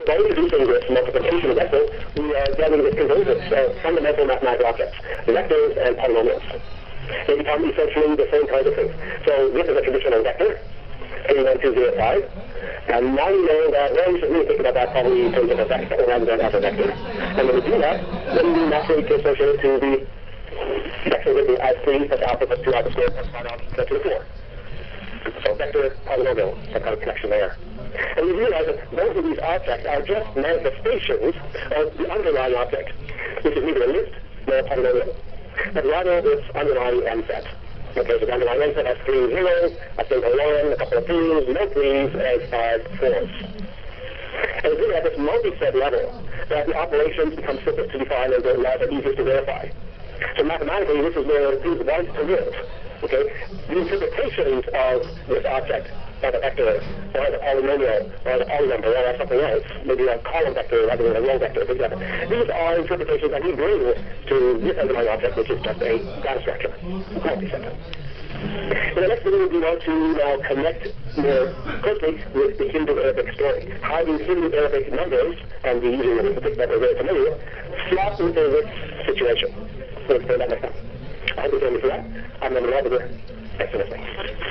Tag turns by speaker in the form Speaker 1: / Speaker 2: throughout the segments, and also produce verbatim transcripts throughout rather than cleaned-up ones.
Speaker 1: by introducing this multiplication vector, we are getting this convergence of fundamental mathematical objects, vectors and polynomials. They become essentially the same kind of thing. So this is a traditional vector, three one two zero five. And now we know that, well, we should really think about that probably in terms of a vector rather than as a vector. And when we do that, then we naturally can associate it to the vector written as three plus alpha plus two alpha squared plus five alpha plus to the four. So vector polynomial, some kind of connection there. And we realize that both of these objects are just manifestations of the underlying object, which is neither a list nor a polynomial, but rather its underlying n set. Okay, so the underlying n set has three zeros, a single one, a couple of twos, no threes, and five fours. And it's really at this multi-set level that the operations become simplest to define and therefore easiest to verify. So mathematically, this is where it wants to live. Okay, the interpretations of this object, or the vector, or the polynomial, or the polynumber, or something else, maybe a column vector rather than a row vector, for example. These are interpretations that we bring to this underlying object, which is just a data structure, multi-set. In the next video, we want to now connect more closely with the Hindu-Arabic story. How do Hindu-Arabic numbers, and the using arithmetic that we're very familiar with, slot into this situation? We'll explain that next time. I hope you join me for that. I'm going to be over. Thanks for listening.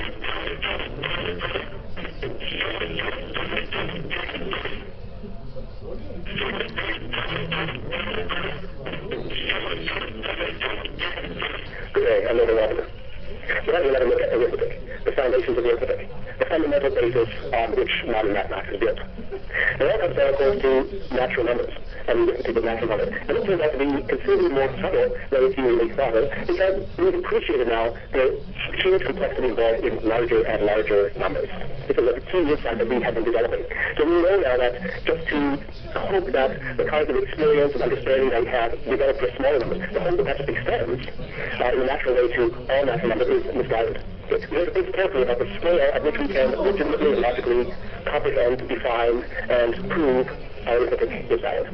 Speaker 1: Good day, I'm Norman Robinson. We're going to look at arithmetic, the foundations of arithmetic, the fundamental basis on which modern mathematics is built. And that comes down, of course, to natural numbers, and arithmetic of natural numbers. And it turns out to be considerably more subtle than we usually thought of, because we've appreciated now the huge complexity involved in larger and larger numbers. This is a key insight that we have been developing. So we know now that just to hope that the kinds of experience and understanding that we have developed for smaller numbers, the hope that that just extends uh, in a natural way to all natural numbers is misguided. We have to think carefully about the scale at which we can legitimately and logically comprehend, define, and prove our arithmetic is valid.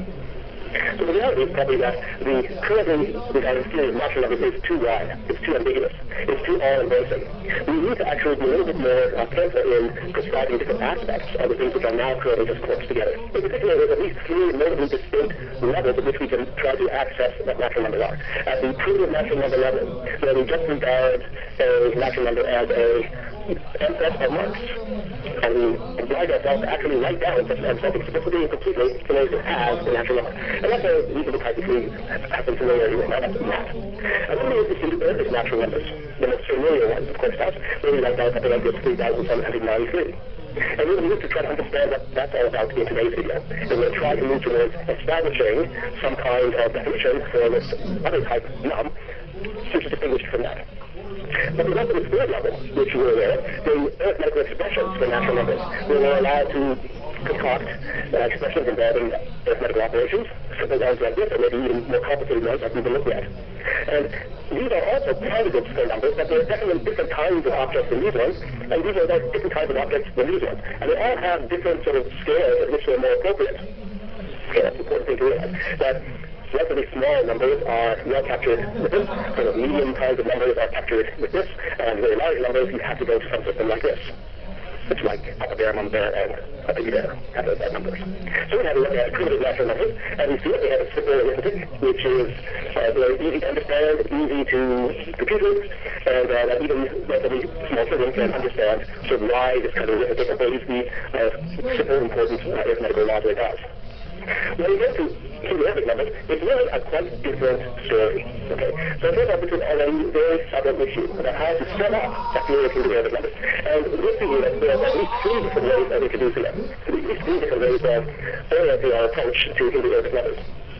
Speaker 1: So the reality is probably that the currently designed theory of natural numbers is too wide, it's too ambiguous, it's too all-embracing. We need to actually be a little bit more uh, careful in prescribing different aspects of the things which are now currently just clumped together. In particular, there's at least three notably distinct levels at which we can try to access what natural numbers are. At the primitive natural number level, where we just regard a natural number as a n set of marks, and we oblige ourselves to actually write down such an set explicitly and completely in order to have the natural number. And that's a reasonable type if we have some familiarity with that. And then we use the Arabic natural numbers, the most familiar ones, of course, that's where we write down something like this three thousand seven hundred ninety-three. And we're going to use to try to understand what that's all about in today's video. And we're going to try to move towards establishing some kind of definition for this other type num, which is distinguished from that. But we go to the third level, which we're aware of, the arithmetical expressions for natural numbers. We're allowed to concoct uh, expressions involving arithmetical operations, simple ones like this, or maybe even more complicated ones like we've been looking at. And these are also candidates for numbers, but there are definitely different kinds of objects than these ones, and these are like different kinds of objects than these ones. And they all have different sort of scales at which they're more appropriate. Okay, that's an important thing to realize. That relatively small numbers are well captured with this, sort of medium kinds of numbers are captured with this, and very large numbers you have to go to some system like this. It's like Papa Bear, Mama Bear, and a Baby Bear have those bad numbers. So we have a look at primitive natural numbers, and we see that we have a simple arithmetic, which is uh, very easy to understand, easy to compute with, and uh, that even relatively small children can understand sort of why this kind of arithmetic obeys the uh, simple, important uh, arithmetical laws it does. When we get to Hindu-Arabic numbers, it's really a quite different story. Okay, so here's our between a very subtle issue about how to set up that theory of Hindu-Arabic numbers. And we'll see that there's at least three different ways of introducing them. So at least three different ways of orienting our approach to Hindu-Arabic numbers.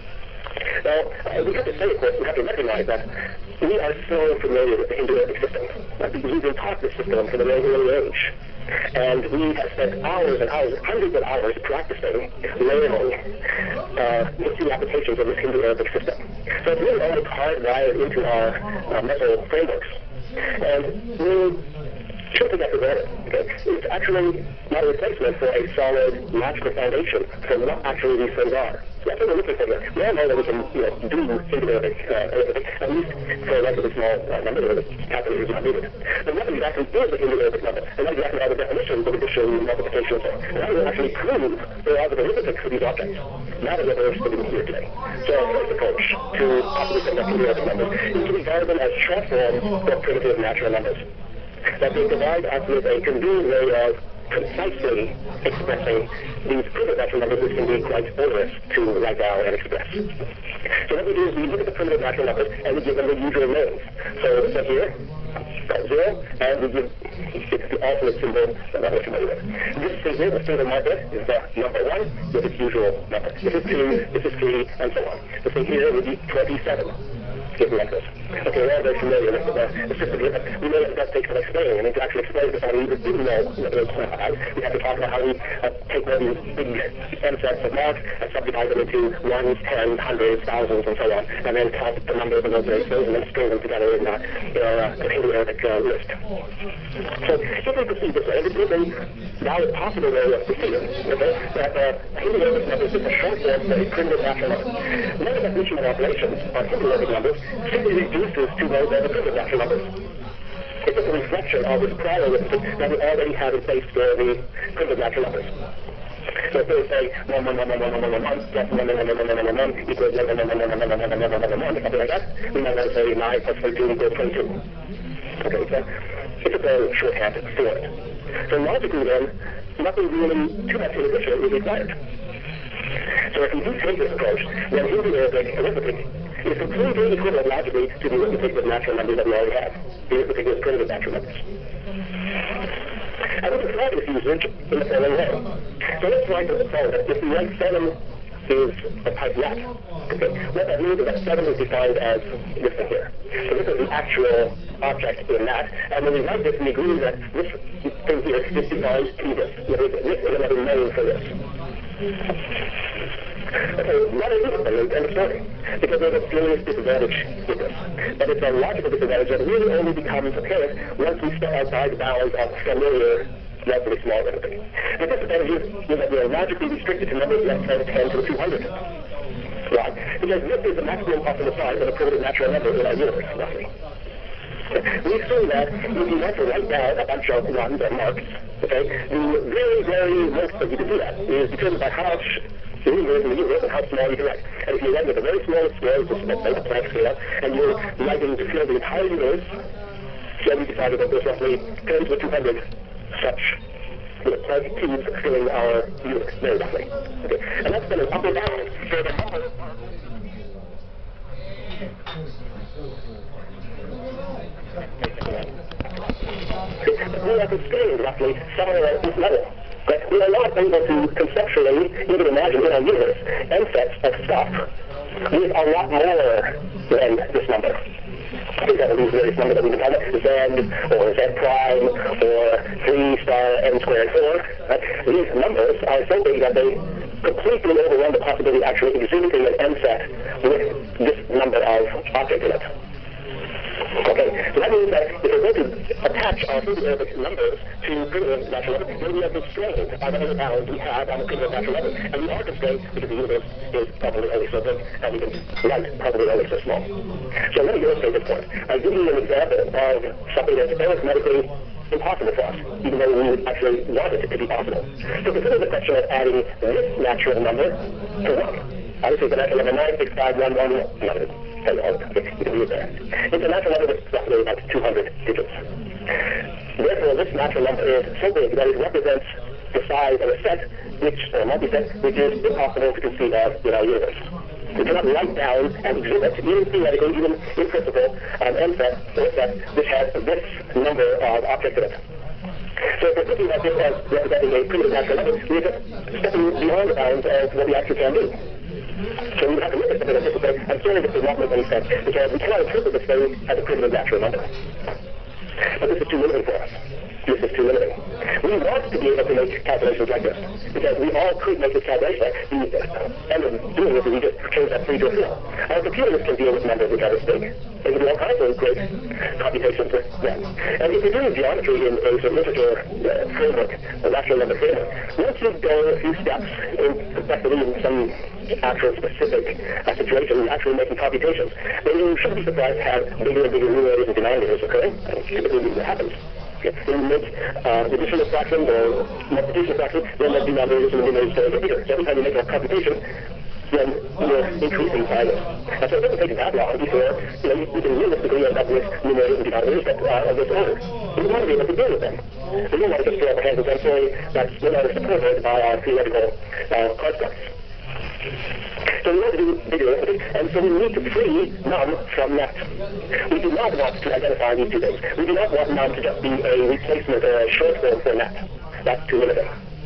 Speaker 1: Now, uh, we have to say, of course, we have to recognize that we are so familiar with the Hindu-Arabic system, uh, because we've been taught this system from a very early age. And we have spent hours and hours, hundreds of hours practicing, learning uh, the two applications of this Hindu-Arabic system. So it's really almost hardwired into our uh, mental frameworks. And we Just as order, okay? It's actually not a replacement for a solid logical foundation for what actually these things are. So that's what we're looking for here. We all know that we can, you know, do singular arithmetic, uh, arithmetic, at least for a relatively small uh, number, where the calculator is not needed. But what exactly is a singular arithmetic number? And what exactly are the definitions of addition, multiplication, and so on? And how do we actually prove the laws of arithmetic for these objects? That is what we're studying here today. So our first approach to possibly setting up singular arithmetic numbers is to regard them as short form or primitive natural numbers. That they provide us with a convenient way of concisely expressing these primitive natural numbers, which can be quite onerous to write down and express. So what we do is we look at the primitive natural numbers and we give them the usual names. So so here, zero, and we give it's the alternate symbol that I'm familiar with. This thing here, the single marker, is the number one with its usual number. This is two, this is three, and so on. The thing here would be twenty-seven. Like this. Okay, we're all very familiar with the, the system here, but we know that that takes some explaining. I mean, to actually explain this, we didn't know what it was about. We have to talk about how we uh, take all these big n sets of marks and subdivide them into ones, tens, hundreds, thousands, and so on, and then count the numbers of those ratios and then string them together in uh, uh, a Hindu-Arabic uh, list. So, if we proceed this way, it is a now possible way of proceeding, okay, that uh, Hindu-Arabic numbers is a short form for a primitive natural number. None of the definition of operations are Hindu-Arabic numbers simply reduces to those that are the primitive natural numbers. It's just a reflection of this prior arithmetic that we already have in place for the primitive natural numbers. So if they say one, one, one, one, one, one, one, one, one, plus one, one, one, one, one, one, one, one, equals one, one, one, one, one, one, one, one, one, one, one, one, something like that, we might want to say nine plus thirteen equals twenty-two. Okay, so it's a very shorthand for it. So logically then, nothing really too much in addition is required. So if you do take this approach, then Hindu-Arabic arithmetic is completely equivalent logically to the arithmetic with natural numbers that we already have, the arithmetic with primitive natural numbers. I would describe this usage in the following way. So let's write the following. If we write seven is a type lat, okay, what that means is that seven is defined as this thing here. So this is the actual object in that, and when we write this, we agree that this thing here is defined to this. This is another name for this. Okay, not a useful thing, end of story, because there's a serious disadvantage with this. But it's a logical disadvantage that really only becomes apparent once we step outside the bounds of familiar, relatively small arithmetic. The disadvantage is, is that we are logically restricted to numbers less than ten to the two hundred. Right? Because this is the maximum possible size of a primitive natural number in our universe, roughly. We assume that if you want to write down a bunch of ones or marks, okay, the very, very most that you can do that is determined by how much the universe in the universe and how small you can write. And if you write with a very small scale, just like a Planck scale, and you're writing to fill the entire universe, then we decided that there's roughly ten to the two hundred such Planck cubes filling our universe, very roughly. Okay, and that's been an upper bound for the number. We are constrained roughly somewhere at this level. But we are not able to conceptually even imagine in our universe n sets of stuff with a lot more than this number. Example, these various numbers that we can call it, Z or Z prime or three star n squared four. Right? These numbers are so big that they completely overrun the possibility of actually exhibiting an n set with this number of objects in it. Okay, so that means that if we're going to attach our Hindu-Arabic numbers to primitive natural numbers, then we are constrained by whatever bounds we have on the primitive natural numbers. And we are constrained because the universe is probably only so big, and we can write probably only so small. So let me illustrate this point. I'll give you an example of something that's arithmetically impossible for us, even though we would actually want it to be possible. So consider the question of adding this natural number to one. Obviously, the natural number nine six five one one one. Hello, you can read there. It's a natural number with roughly about two hundred digits. Therefore, this natural number is so big that it represents the size of a set, which, or multi-set, which is impossible to conceive of in our universe. We cannot write down and exhibit, even theoretically, even in principle, an n set or a set which has this number of objects in it. So if we're thinking about this as representing a primitive natural number, we're just stepping beyond the bounds of what we actually can do. So we have to look at something like this and say, I'm sorry this does not make any sense, because we cannot interpret this thing as a primitive natural number. But this is too limiting for us. this is too limiting. We want to be able to make calculations like this, because we all could make this calculation. The end of doing this is we just change that three to a zero. Our computers can deal with numbers which are this big. They can do all kinds of great computations with them. And if you're doing geometry in a sort of integer uh, framework, a natural number framework, once you go a few steps in complexity in some actual specific uh, situation, actually making computations, then you shouldn't be surprised to have bigger and bigger numerators and denominators occurring. And typically what happens. Okay. When you make uh, additional fraction or multiplication fraction, then the denominators and the numerators get bigger. So every time you make a computation, then you're increasing by this. And so it doesn't take that long before you know, you, you can realistically end up with numerators and denominators that are of this order. And you want to be able to deal with them. So you want to just throw up a hand and say, sorry, that's no longer supported by our theoretical uh, constructs. So we want to do bigger arithmetic, and so we need to free num from that. We do not want to identify these two things. We do not want num to just be a replacement or a short form for that. That's too limiting.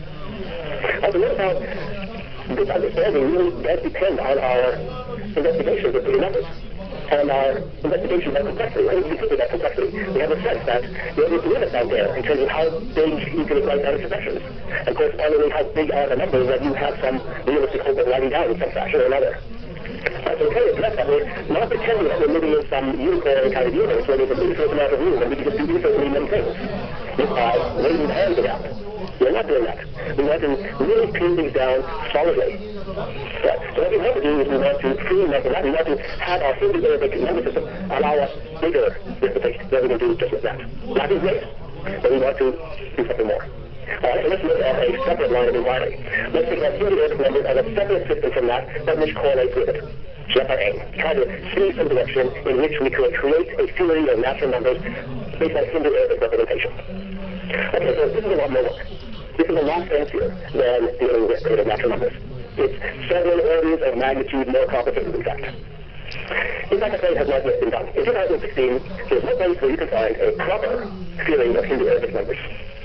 Speaker 1: Also, what about this understanding really does depend on our investigations of bigger numbers and our investigation of complexity. And because of that complexity, we have a sense that there is limits out there in terms of how big you can write down expressions, and correspondingly how big are the numbers that you have some realistic hope of writing down in some fashion or another. Uh, so we can address that. We're not pretending that we're living in some unicorn kind of universe where there's a infinite amount of room and we can just do infinitely many things just by waving the hands around. We're not doing that. We want to really pin things down solidly. Right. So what we want to do is we want to free that. We want to have our Hindu-Arabic number system allow us bigger arithmetic than we can do just with that. That is great, but we want to do something more. Alright, so let's look at a separate line of inquiry. Let's think about Hindu-Arabic numbers as a separate system from that, but which correlates with it. So that's our aim. Try to see some direction in which we could create a theory of natural numbers based on Hindu-Arabic representation. Okay, so this is a lot more work. This is a lot fancier than dealing with creative natural numbers. It's several orders of magnitude more complicated, in fact. In fact, I say it has not yet been done. In two thousand sixteen, there's no place where you can find a proper theory of Hindu-Arabic numbers.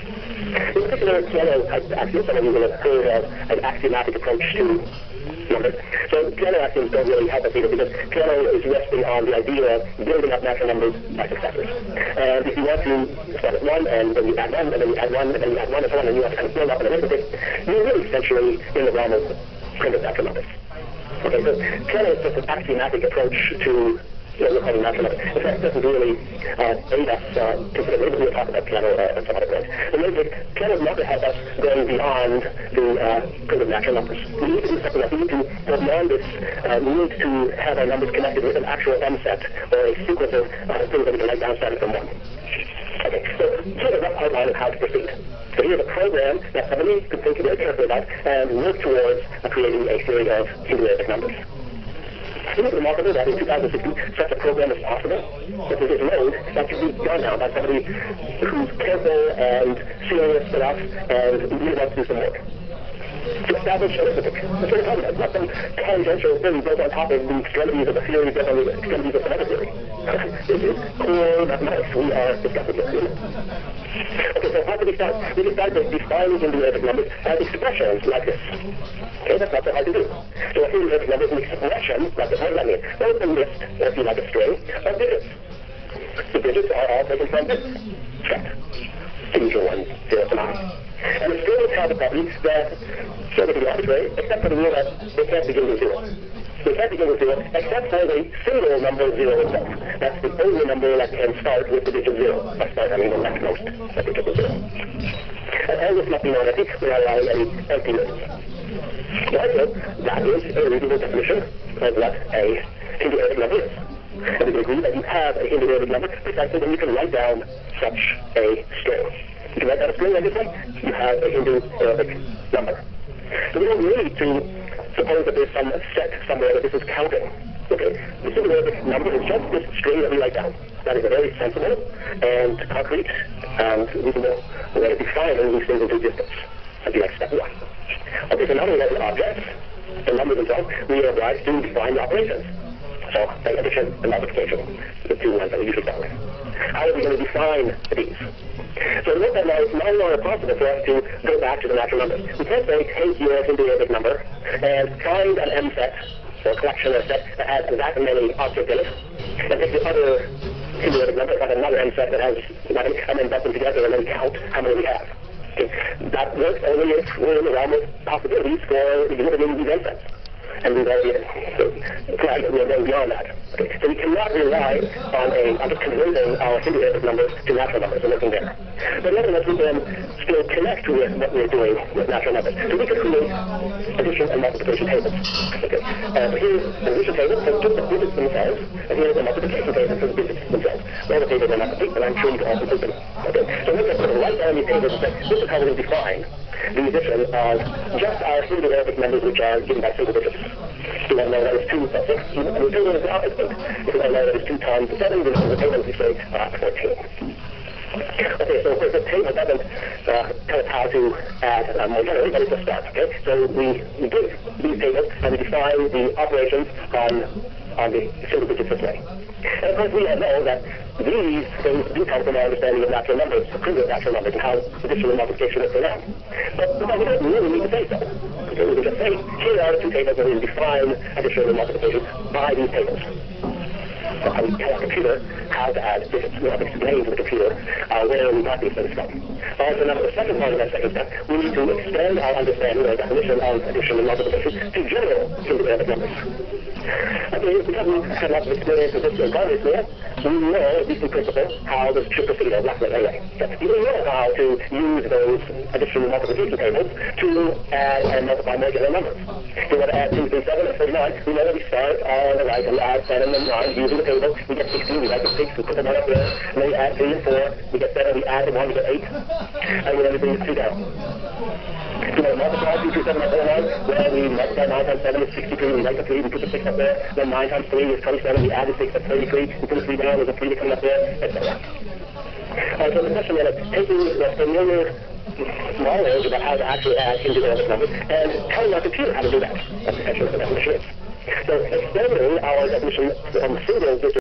Speaker 1: In particular, piano type axioms, some of you will have heard of an axiomatic approach to numbers. So piano axioms don't really help us either, because piano is resting on the idea of building up natural numbers by successors. And if you want to start at one, and then you add one, and then you add one, and then you add one, and so on, and you want to kind of build up an arithmetic, you're really essentially in the realm of primitive natural numbers. Okay, so piano is just an axiomatic approach to you know, looking at natural numbers. In fact, it doesn't really uh, aid us uh, considerably. We'll talk about piano uh, at some other point. The main thing, piano is not going to help us going beyond the uh, primitive natural numbers. We need to do something else. We need to go beyond this. Uh, we need to have our numbers connected with an actual M set, or a sequence of uh, things that we can write down starting from one. Okay, so here's a rough outline of how to proceed. So here's a program that somebody could think very carefully about and work towards uh, creating a theory of Hindu-Arabic numbers. It is remarkable that in two thousand sixteen, such a program is possible, that there is load that can be done now by somebody who's careful and serious enough and really wants to do some work. To establish arithmetic. That's what we're talking about. It's not some tangential thing built on top of the extremities of the theory built on the extremities of some other theory. This is core mathematics we are discussing here. Okay, so how do we start? We decide to define Hindu-Arabic numbers as expressions like this. Okay, that's not so hard to do. So a Hindu-Arabic number is an expression like this. What does that mean? Well, it's a list, or if you like a string, of digits. The digits are all taken from bits. Check. The usual ones, zero to nine. And the string has the property that so they can be arbitrary, except for the rule that they can't begin with zero. They can't begin with zero, except for the single number zero itself. That's the only number that can start with the digit zero. By start, I mean the leftmost, that digit is zero. And all this must be non-empty, without allowing any empty digits. Right, so that is a reasonable definition of what a Hindu-Arabic number is. And we can agree that you have a Hindu-Arabic number precisely when you can write down such a string. You can write down a string like this one, you have a Hindu-Arabic number. So we don't need to suppose that there's some set somewhere that this is counting. Okay, the Hindu-Arabic number is just this string that we write down. That is a very sensible and concrete and reasonable way of defining these things into existence. That'd be like step one. Okay, so now we have the objects, the numbers themselves, we are obliged to define the operations. So, the addition and multiplication, the two ones that we usually start with. How are we going to define these? So note that now it's no longer possible for us to go back to the natural numbers. We can't say, take your Hindu-Arabic number and find an M set, or collection or set that has that many objects in it, and take the other singular number, it's like another n set that has nine, and then bump them together and then count how many we have. Okay. That works only if we're in the realm of possibilities for exhibiting these n sets. And we've already so, flagged that we are going beyond that. Okay. So we cannot rely on a on just converting our singular numbers to natural numbers and looking there. But nevertheless, we can still connect with what we're doing with natural numbers. So we could create addition and multiplication tables. Okay. Uh, so here's an addition table for just the digits themselves, and here's a multiplication table for the digits themselves. All the tables are not complete, but I'm sure you can all complete them. Okay. So what we're going to write down these tables is that this is how we're going to define the addition of just our single Arabic numbers, which are given by single digits. You want to know that is two plus six, and the table is out as eight. If you want to know that is two times seven, then the table is, say, uh, fourteen. Okay, so of course the table doesn't uh, tell us how to add uh, more generally, but it's a start, okay? So we, we give these tables and we define the operations on, on the single digits this way. And of course we know that these things do come from our understanding of natural numbers, the primitive natural numbers, and how addition and multiplication is for them. But, but we don't really need to say so. Okay, we can just say, here are the two tables and we define addition and multiplication by these tables. So how we tell our computer how to add digits. We have to explain to the computer uh, where we got these things from. All right, so now for the second part of that second step, we need to extend our understanding or definition of addition and multiplication to general single Arabic numbers. Okay, because we have lots of experience with this in Congress there, we know, at least in principle, how this should proceed, or roughly anyway. We know how to use those addition and multiplication tables to add and multiply more general numbers. If we want to add two, three, seven, or thirty-nine, we know that we start on the right and we add seven and nine using the table. We get sixteen, we write the six, we put them all up there, and then we add three and four, we get seven, we add the one, we get eight, and we then bring the two down. If we want to multiply two, three, seven, four, nine, well, we multiply nine times seven is sixty-three, we write the three, we put the six up there, then nine times three is twenty-seven, we add the six, that's thirty-three, we put the three down, there's a three that comes up there, et cetera. Alright, so the question then is taking the familiar knowledge about how to actually add into Arabic numbers and telling our computer how to do that. That's essentially what the definition is. So extending our definition from single digit